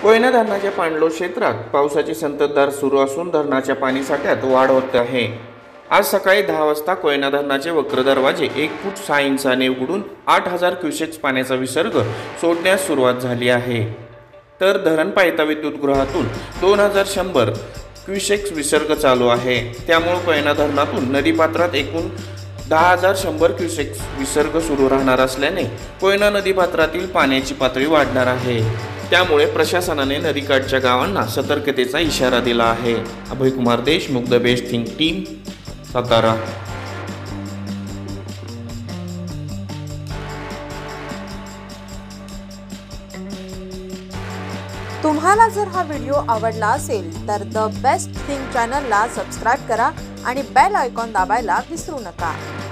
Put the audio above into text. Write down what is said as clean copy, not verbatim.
कोयना धरणाच्या पाणलोट क्षेत्रात पावसाची संततधार सुरू असून धरणाच्या पाणीसाठ्यात वाढ होत आहे। आज सकाळी 10 वाजता कोयना धरणाचे वक्र दरवाजे 1 फूट 6 इंचाने उघडून 8000 क्युसेक्स पाण्याचा विसर्ग सोडण्यास सुरुवात झाली आहे। तर धरण पायथा विद्युतगृहातून 2100 क्युसेक्स विसर्ग चालू आहे। त्यामुळे कोयना धरणातून नदीपात्रात एकूण 10100 क्युसेक्स विसर्ग सुरू राहणार असल्याने कोयना नदीपात्रातील पाण्याची पातळी वाढणार आहे। त्यामुळे प्रशासनाने नदीकाठच्या गावांना सतर्कतेचा इशारा दिला आहे। Abhay Kumar Deshmukh, the best thing team, Satara. तुम्हाला जर हा व्हिडिओ आवडला असेल तर द बेस्ट थिंग चॅनलला सबस्क्राइब करा आणि बेल आयकॉन दाबायला विसरू नका।